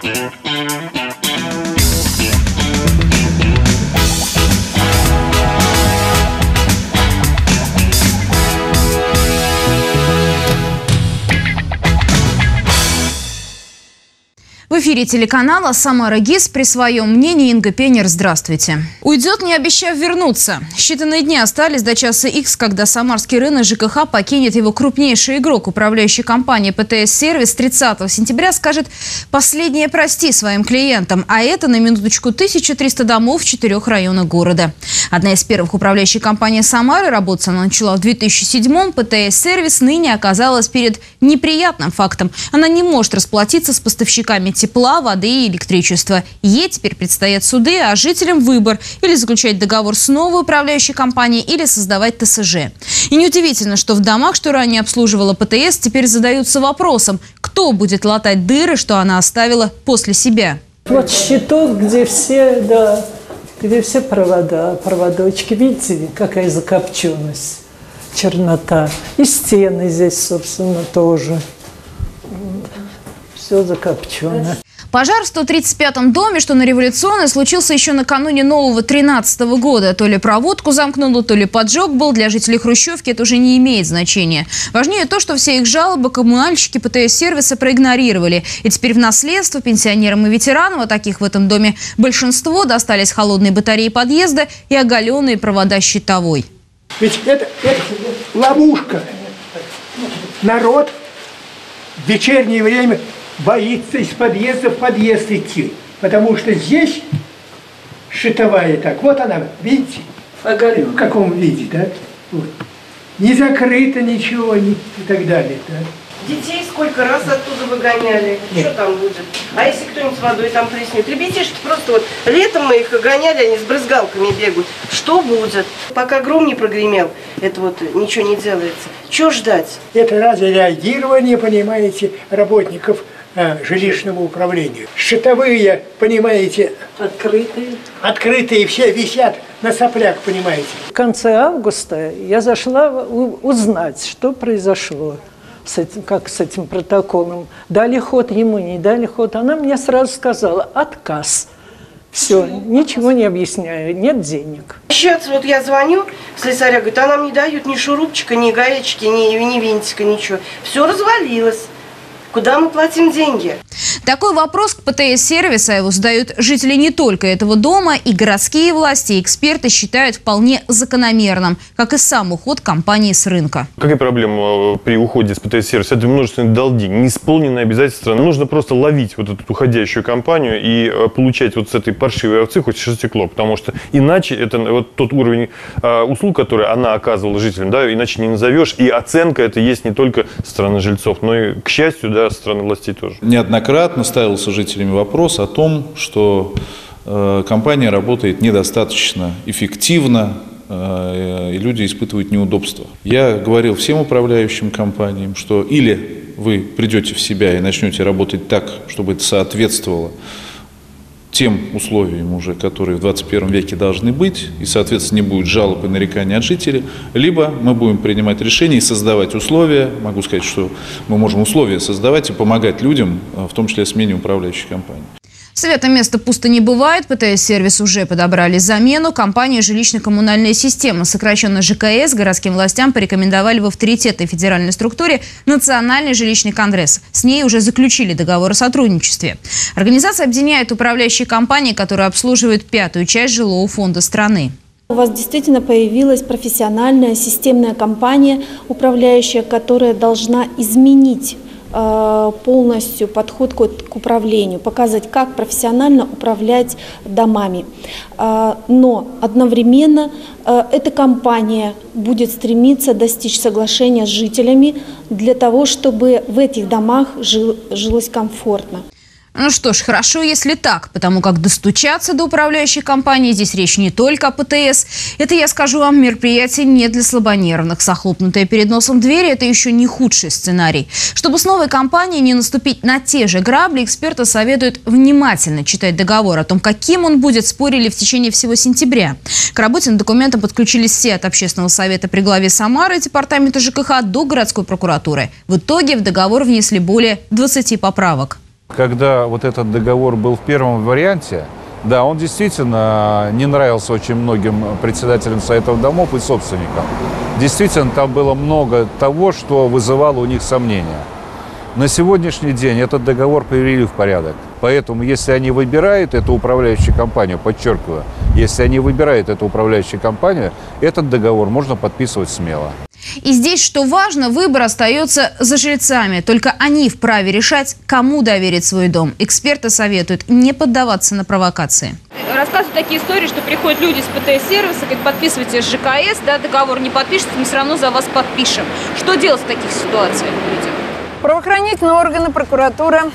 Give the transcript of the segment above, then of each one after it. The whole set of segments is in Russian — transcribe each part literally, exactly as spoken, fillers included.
В эфире телеканала «Самара ГИС». При своем мнении Инга Пенер. Здравствуйте. Уйдет, не обещав вернуться. Считанные дни остались до часа икс, когда самарский рынок ЖКХ покинет его крупнейший игрок. Управляющая компания ПТС-сервис тридцатого сентября скажет последнее прости своим клиентам. А это на минуточку тысяча триста домов в четырех районах города. Одна из первых управляющих компаний Самары, работать она начала в две тысячи седьмом, ПТС-сервис ныне оказалась перед неприятным фактом. Она не может расплатиться с поставщиками тепла, воды и электричества. Ей теперь предстоят суды, а жителям выбор: или заключать договор с новой управляющей компанией, или создавать ТСЖ. И неудивительно, что в домах, что ранее обслуживала ПТС, теперь задаются вопросом, кто будет латать дыры, что она оставила после себя. Вот щиток, где все, да, где все провода, проводочки. Видите, какая закопченность, чернота. И стены здесь, собственно, тоже. Все закопчено. Пожар в сто тридцать пятом доме, что на Революционной, случился еще накануне нового тринадцатого года. То ли проводку замкнуло, то ли поджог был. Для жителей Хрущевки это уже не имеет значения. Важнее то, что все их жалобы коммунальщики ПТС-сервиса проигнорировали. И теперь в наследство пенсионерам и ветеранам, а таких в этом доме большинство, достались холодные батареи подъезда и оголенные провода щитовой. Ведь это, это ловушка. Народ в вечернее время боится из подъезда в подъезд идти, потому что здесь щитовая так, вот она, видите, в каком виде, да? Вот. Не закрыто ничего, не, и так далее, да? Детей сколько раз оттуда выгоняли, Нет. Что там будет? А если кто-нибудь с водой там плеснет? Ребятишки просто вот летом мы их гоняли, они с брызгалками бегают. Что будет? Пока гром не прогремел, это вот ничего не делается. Чего ждать? Это разве реагирование, понимаете, работников а, жилищного управления? Щитовые, понимаете, открытые. Открытые все висят на соплях, понимаете. В конце августа я зашла узнать, что произошло. С этим, как с этим протоколом. Дали ход ему, не дали ход. Она мне сразу сказала: отказ. Все, ничего не объясняю, нет денег. Сейчас вот я звоню, слесаря говорит, а нам не дают ни шурупчика, ни гаечки, ни, ни винтика, ничего. Все развалилось. Куда мы платим деньги? Такой вопрос к ПТС-сервису его задают жители не только этого дома. И городские власти, и эксперты считают вполне закономерным, как и сам уход компании с рынка. Какая проблема при уходе с ПТС-сервиса? Это множественные долги, неисполненные обязательства. Нужно просто ловить вот эту уходящую компанию и получать вот с этой паршивой овцы хоть что стекло. Потому что иначе это вот тот уровень э, услуг, который она оказывала жителям, да, иначе не назовешь. И оценка это есть не только со стороны жильцов, но и, к счастью, да, со стороны властей тоже. Неоднократно ставился жителями вопрос о том, что э, компания работает недостаточно эффективно, э, и люди испытывают неудобства. Я говорил всем управляющим компаниям, что или вы придете в себя и начнете работать так, чтобы это соответствовало тем условиям уже, которые в двадцать первом веке должны быть, и, соответственно, не будет жалоб и нареканий от жителей, либо мы будем принимать решения и создавать условия, могу сказать, что мы можем условия создавать и помогать людям, в том числе смене управляющей компании. Света место пусто не бывает. ПТС-сервис уже подобрали замену. Компания «Жилищно-коммунальная система», сокращенно ЖКС, городским властям порекомендовали в авторитетной федеральной структуре Национальный жилищный конгресс. С ней уже заключили договор о сотрудничестве. Организация объединяет управляющие компании, которые обслуживают пятую часть жилого фонда страны. У вас действительно появилась профессиональная системная компания, управляющая, которая должна изменить полностью подход к управлению, показывать, как профессионально управлять домами. Но одновременно эта компания будет стремиться достичь соглашения с жителями для того, чтобы в этих домах жил, жилось комфортно. Ну что ж, хорошо, если так, потому как достучаться до управляющей компании здесь речь не только о ПТС. Это, я скажу вам, мероприятие не для слабонервных. Захлопнутая перед носом двери – это еще не худший сценарий. Чтобы с новой компанией не наступить на те же грабли, эксперты советуют внимательно читать договор. О том, каким он будет, спорили в течение всего сентября. К работе над документом подключились все, от общественного совета при главе Самары, департамента ЖКХ до городской прокуратуры. В итоге в договор внесли более двадцати поправок. Когда вот этот договор был в первом варианте, да, он действительно не нравился очень многим председателям советов домов и собственникам. Действительно, там было много того, что вызывало у них сомнения. На сегодняшний день этот договор привели в порядок. Поэтому, если они выбирают эту управляющую компанию, подчеркиваю, если они выбирают эту управляющую компанию, этот договор можно подписывать смело. И здесь, что важно, выбор остается за жильцами. Только они вправе решать, кому доверить свой дом. Эксперты советуют не поддаваться на провокации. Рассказывают такие истории, что приходят люди с ПТС-сервиса, говорят, подписывайте с ЖКС, да, договор не подпишется, мы все равно за вас подпишем. Что делать в таких ситуациях людям? Правоохранительные органы, прокуратура.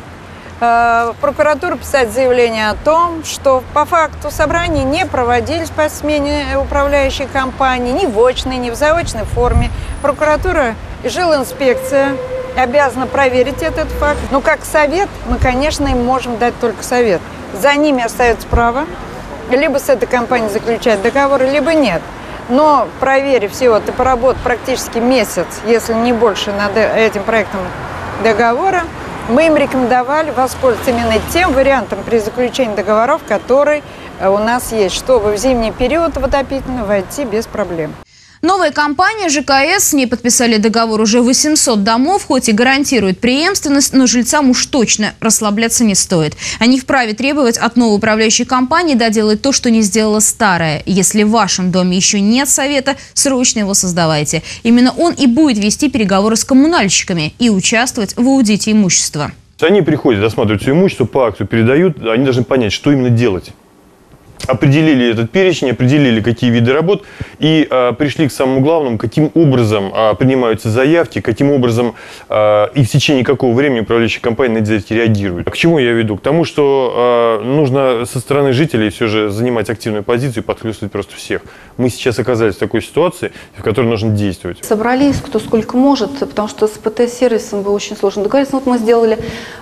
Э, прокуратура писать заявление о том, что по факту собрания не проводились по смене управляющей компании ни в очной, ни в заочной форме. Прокуратура и жилинспекция обязана проверить этот факт. Но как совет, мы, конечно, им можем дать только совет. За ними остается право либо с этой компанией заключать договор, либо нет. Но, проверив все, вот, и поработав практически месяц, если не больше, над этим проектом договора, мы им рекомендовали воспользоваться именно тем вариантом при заключении договоров, который у нас есть, чтобы в зимний период в отопительный войти без проблем. Новая компания ЖКС, с ней подписали договор уже восемьсот домов, хоть и гарантирует преемственность, но жильцам уж точно расслабляться не стоит. Они вправе требовать от новой управляющей компании доделать то, что не сделала старая. Если в вашем доме еще нет совета, срочно его создавайте. Именно он и будет вести переговоры с коммунальщиками и участвовать в аудите имущества. Они приходят, досматривают все имущество, по акту передают, они должны понять, что именно делать. Определили этот перечень, определили, какие виды работ, и а, пришли к самому главному, каким образом а, принимаются заявки, каким образом а, и в течение какого времени управляющая компания на эти заявки реагирует. К чему я веду? К тому, что а, нужно со стороны жителей все же занимать активную позицию и подхлестывать просто всех. Мы сейчас оказались в такой ситуации, в которой нужно действовать. Собрались кто сколько может, потому что с ПТС-сервисом было очень сложно договориться. Вот мы сделали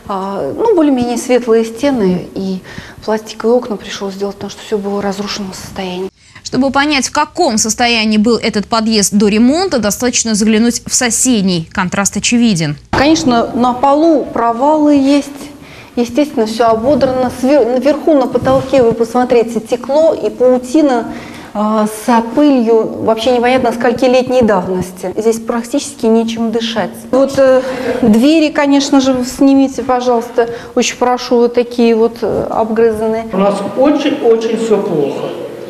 а, ну, более-менее светлые стены, и пластиковые окна пришлось сделать, потому что все было в разрушенном состоянии. Чтобы понять, в каком состоянии был этот подъезд до ремонта, достаточно заглянуть в соседний. Контраст очевиден. Конечно, на полу провалы есть. Естественно, все ободрано. Наверху, на потолке, вы посмотрите, текло и паутина э, с пылью вообще непонятно сколькилетней давности. Здесь практически нечем дышать. Вот э, двери, конечно же, снимите, пожалуйста. Очень прошу, вот такие вот э, обгрызанные. У нас очень-очень все плохо.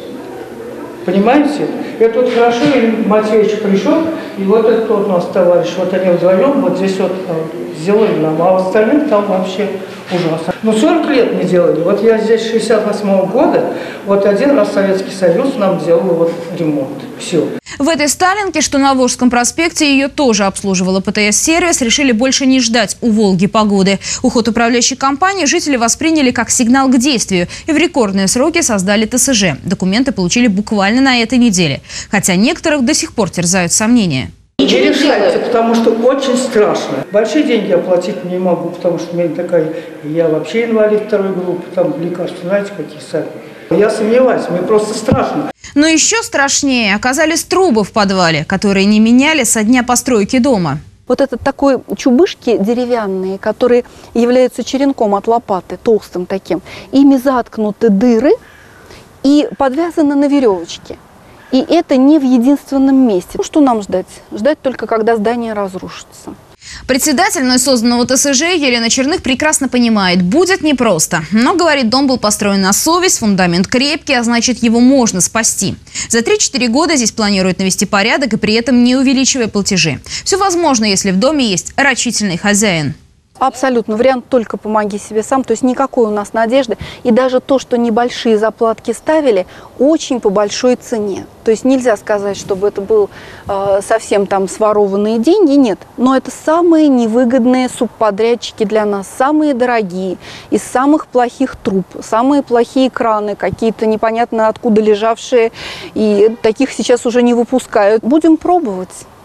Понимаете? Это вот хорошо, Илья Матвеевич пришел, и вот этот вот у нас товарищ, вот они вдвоем вот здесь вот сделали нам, а остальным там вообще ужасно. Ну, сорок лет не делали. Вот я здесь шестьдесят восьмого года, вот один раз Советский Союз нам делал вот ремонт. Все. В этой Сталинке, что на Волжском проспекте, ее тоже обслуживала ПТС-сервис, решили больше не ждать у Волги погоды. Уход управляющей компании жители восприняли как сигнал к действию и в рекордные сроки создали ТСЖ. Документы получили буквально на этой неделе. Хотя некоторых до сих пор терзают сомнения. Не решайте, потому что очень страшно. Большие деньги оплатить не могу, потому что у меня такая, я вообще инвалид второй группы, там лекарства, знаете, какие сами. Я сомневаюсь, мне просто страшно. Но еще страшнее оказались трубы в подвале, которые не меняли со дня постройки дома. Вот это такой чубышки деревянные, которые являются черенком от лопаты, толстым таким. Ими заткнуты дыры и подвязаны на веревочке. И это не в единственном месте. Ну, что нам ждать? Ждать только, когда здание разрушится. Председатель вновь созданного ТСЖ Елена Черных прекрасно понимает, будет непросто. Но, говорит, дом был построен на совесть, фундамент крепкий, а значит, его можно спасти. За три-четыре года здесь планируют навести порядок и при этом не увеличивая платежи. Все возможно, если в доме есть рачительный хозяин. Абсолютно. Вариант только помоги себе сам. То есть никакой у нас надежды. И даже то, что небольшие заплатки ставили, очень по большой цене. То есть нельзя сказать, чтобы это был э, совсем там сворованные деньги. Нет. Но это самые невыгодные субподрядчики для нас. Самые дорогие. Из самых плохих труб. Самые плохие краны. Какие-то непонятно откуда лежавшие. И таких сейчас уже не выпускают. Будем пробовать.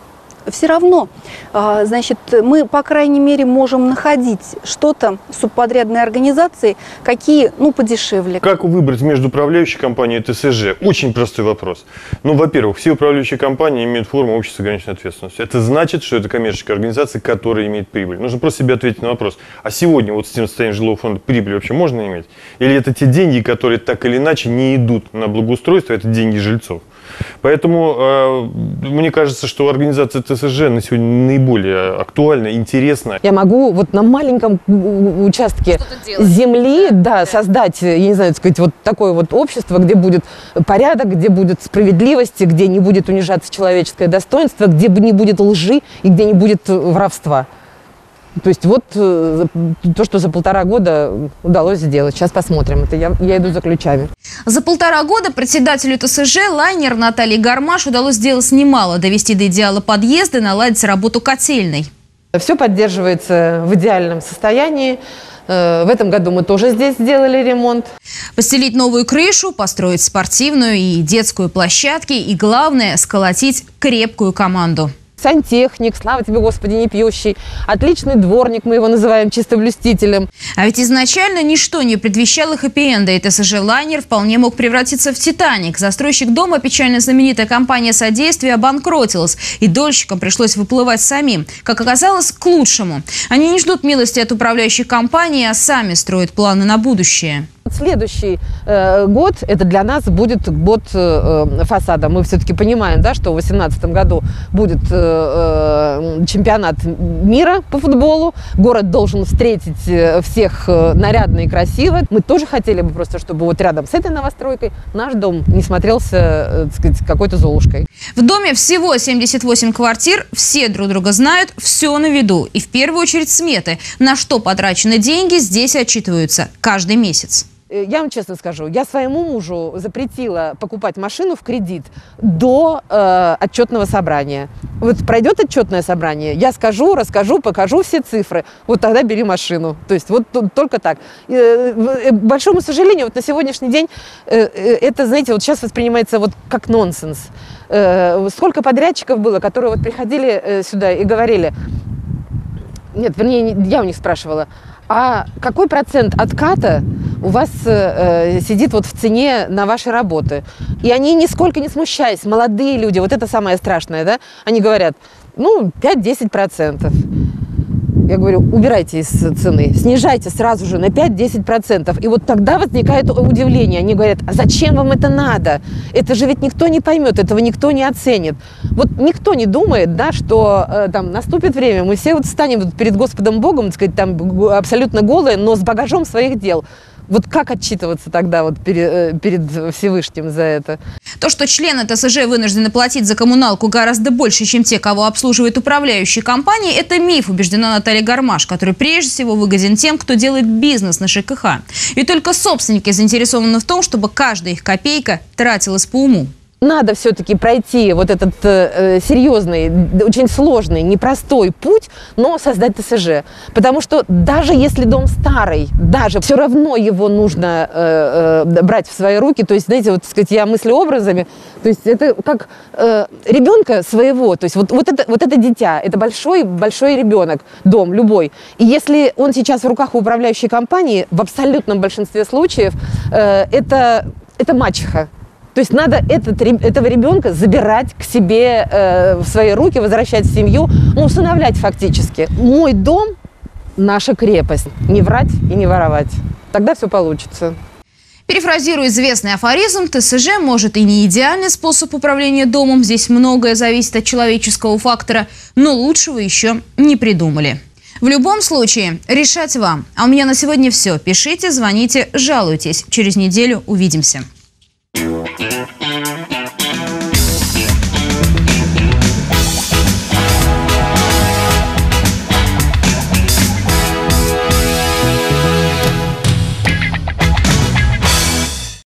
все равно, значит, мы, по крайней мере, можем находить что-то субподрядной организации, какие, ну, подешевле. Как выбрать между управляющей компанией и ТСЖ? Очень простой вопрос. Ну, во-первых, все управляющие компании имеют форму общества с ограниченной ответственностью. Это значит, что это коммерческая организация, которая имеет прибыль. Нужно просто себе ответить на вопрос. А сегодня вот с тем состоянием жилого фонда прибыль вообще можно иметь? Или это те деньги, которые так или иначе не идут на благоустройство, это деньги жильцов? Поэтому э, мне кажется, что организация ТСЖ на сегодня наиболее актуальна, интересна. Я могу вот на маленьком участке земли, да, да, создать, я не знаю, так сказать, вот такое вот общество, где будет порядок, где будет справедливость, где не будет унижаться человеческое достоинство, где не будет лжи и где не будет воровства. То есть вот то, что за полтора года удалось сделать. Сейчас посмотрим. Это я, я иду за ключами. За полтора года председателю ТСЖ «Лайнер» Наталье Гармаш удалось сделать немало. Довести до идеала подъезды, наладить работу котельной. Все поддерживается в идеальном состоянии. В этом году мы тоже здесь сделали ремонт. Постелить новую крышу, построить спортивную и детскую площадки и, главное, сколотить крепкую команду. Сантехник, слава тебе, Господи, не пьющий. Отличный дворник, мы его называем чистоблюстителем. А ведь изначально ничто не предвещало хэппи-энда, и ТСЖ «Лайнер» вполне мог превратиться в «Титаник». Застройщик дома, печально знаменитая компания «Содействие», обанкротилась, и дольщикам пришлось выплывать самим. Как оказалось, к лучшему. Они не ждут милости от управляющих компаний, а сами строят планы на будущее. Следующий э, год, это для нас будет год э, фасада. Мы все-таки понимаем, да, что в две тысячи восемнадцатом году будет э, э, чемпионат мира по футболу. Город должен встретить всех нарядно и красиво. Мы тоже хотели бы просто, чтобы вот рядом с этой новостройкой наш дом не смотрелся, так сказать, какой-то золушкой. В доме всего семьдесят восемь квартир, все друг друга знают, все на виду. И в первую очередь сметы. На что потрачены деньги, здесь отчитываются каждый месяц. Я вам честно скажу, я своему мужу запретила покупать машину в кредит до э, отчетного собрания. Вот пройдет отчетное собрание, я скажу, расскажу, покажу все цифры, вот тогда бери машину. То есть вот только так. Э, к большому сожалению, вот на сегодняшний день э, это, знаете, вот сейчас воспринимается вот как нонсенс. Э, сколько подрядчиков было, которые вот приходили э, сюда и говорили, нет, вернее, я у них спрашивала, а какой процент отката у вас э, сидит вот в цене на ваши работы? И они, нисколько не смущаясь, молодые люди, вот это самое страшное, да, они говорят, ну, пять-десять процентов. Я говорю, убирайте из цены, снижайте сразу же на пять-десять процентов. И вот тогда возникает удивление. Они говорят, а зачем вам это надо? Это же ведь никто не поймет, этого никто не оценит. Вот никто не думает, да, что э, там наступит время, мы все вот станем перед Господом Богом, так сказать, там абсолютно голые, но с багажом своих дел. Вот как отчитываться тогда вот перед, перед Всевышним за это? То, что члены ТСЖ вынуждены платить за коммуналку гораздо больше, чем те, кого обслуживают управляющие компании, это миф, убеждена Наталья Гармаш, который прежде всего выгоден тем, кто делает бизнес на ЖКХ. И только собственники заинтересованы в том, чтобы каждая их копейка тратилась по уму. Надо все-таки пройти вот этот э, серьезный, очень сложный, непростой путь, но создать ТСЖ. Потому что даже если дом старый, даже все равно его нужно э, э, брать в свои руки. То есть, знаете, вот, так сказать, я мыслю образами. То есть это как э, ребенка своего. То есть вот, вот, это, вот это дитя, это большой, большой ребенок, дом любой. И если он сейчас в руках у управляющей компании, в абсолютном большинстве случаев, э, это, это мачеха. То есть надо этот, этого ребенка забирать к себе э, в свои руки, возвращать в семью, ну, усыновлять фактически. Мой дом – наша крепость. Не врать и не воровать. Тогда все получится. Перефразируя известный афоризм, ТСЖ может и не идеальный способ управления домом. Здесь многое зависит от человеческого фактора, но лучшего еще не придумали. В любом случае, решать вам. А у меня на сегодня все. Пишите, звоните, жалуйтесь. Через неделю увидимся. Thank you.